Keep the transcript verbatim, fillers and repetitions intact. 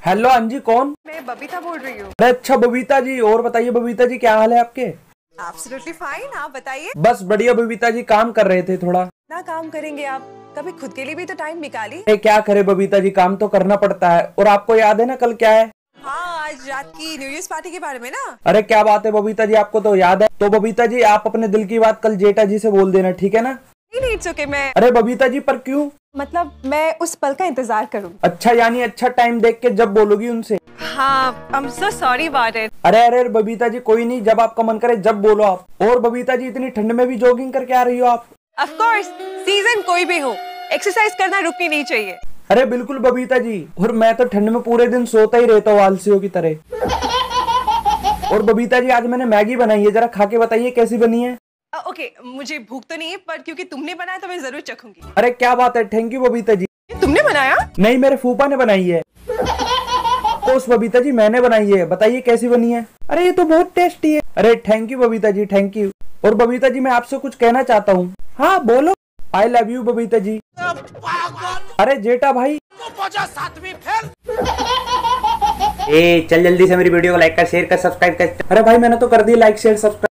Hello अंजी, कौन? मैं बबीता बोल रही हूँ। अरे अच्छा बबीता जी, और बताइए बबीता जी, क्या हाल है आपके? एब्सोल्युटली फाइन, आप बताइए। बस बढ़िया बबीता जी, काम कर रहे थे थोड़ा। ना काम करेंगे आप, कभी खुद के लिए भी तो टाइम निकालिए। ए, क्या करे बबीता जी, काम तो करना पड़ता है। और आपको याद है ना कल क्या है? हाँ, आज रात की न्यू ईयर पार्टी के बारे में ना। अरे क्या बात है बबीता जी, आपको तो याद है। तो बबीता जी, आप अपने दिल की बात कल जेठा जी से बोल देना, ठीक है ना? नहीं नहीं, इट्स ओके। मैं अरे बबीता जी, पर क्यों? मतलब मैं उस पल का इंतजार करूँगी। अच्छा, यानी अच्छा टाइम देख के जब बोलोगी उनसे। हाँ, I am so sorry about it. अरे अरे बबीता जी, कोई नहीं, जब आपका मन करे जब बोलो आप। और बबीता जी, इतनी ठंड में भी जॉगिंग करके आ रही हो आप? ऑफ कोर्स, सीजन कोई भी हो, एक्सरसाइज करना रुकनी नहीं चाहिए। अरे बिल्कुल बबीता जी, और मैं तो ठंड में पूरे दिन सोता ही रहता हूँ आलसियों की तरह। और बबीता जी, आज मैंने मैगी बनाई है, जरा खा के बताइए कैसी बनी है। ओके okay, मुझे भूख तो नहीं है, पर क्योंकि तुमने बनाया तो मैं जरूर चखूंगी। अरे क्या बात है, थैंक यू बबीता जी। तुमने बनाया? नहीं, मेरे फूफा ने बनाई है। कोस बबीता जी, मैंने बनाई है, बताइए कैसी बनी है। अरे ये तो बहुत टेस्टी है। अरे thank you Babita ji, thank you. और बबीता जी, मैं आपसे कुछ कहना चाहता हूँ। हाँ बोलो। I love you Babita ji. अरे जेठा भाई, ए चल जल्दी से मेरी वीडियो को लाइक कर, शेयर कर, सब्सक्राइब कर। अरे भाई मैंने तो कर दी लाइक शेयर सब्सक्राइब।